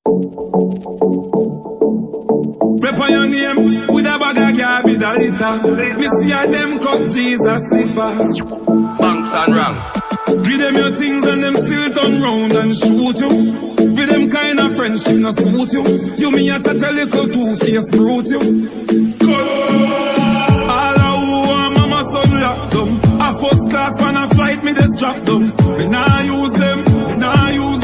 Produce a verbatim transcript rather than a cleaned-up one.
Rep on your name with a bag of garbage a liter. Me see a them cut Jesus slippers. Banks and ranks. Give them your things and them still turn round and shoot you. With them kind of friendship no suit you. You me a chat a little two-face brute you. All a who want mama son lock them. A first class when I flight me they strap them. Me nah use them, me nah use